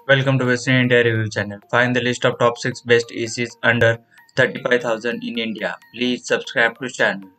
Welcome to Western India Review channel. Find the list of top 6 best ECs under 35,000 in India. Please subscribe to channel.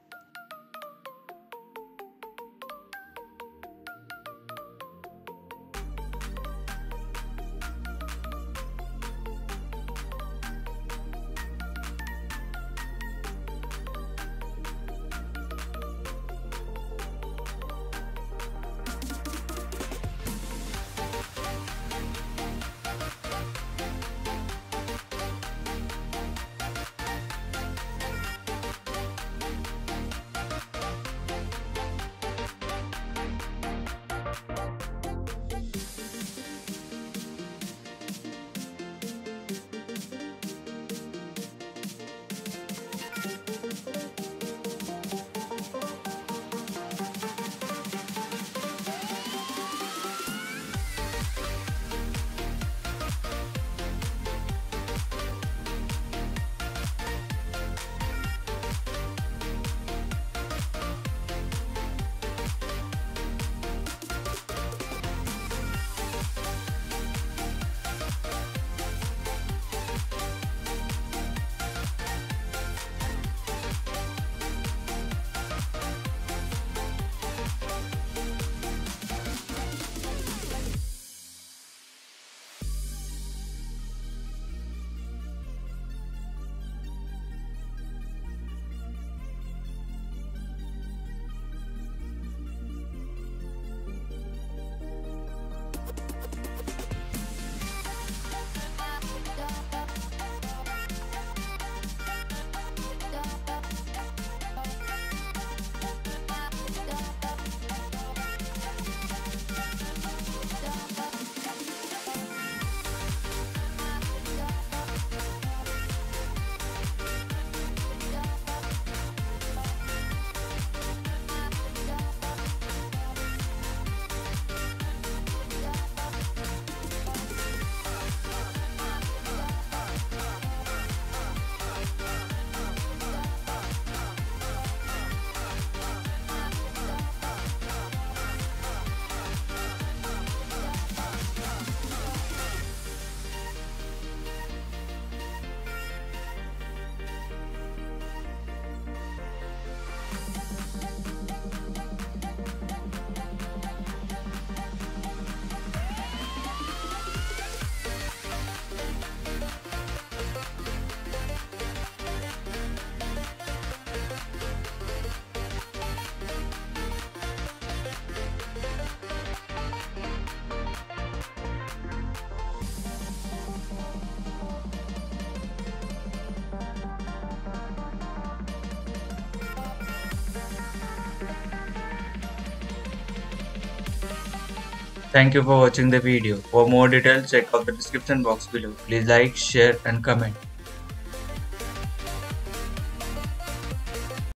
Thank you for watching the video. For more details, check out the description box below. Please like, share and comment.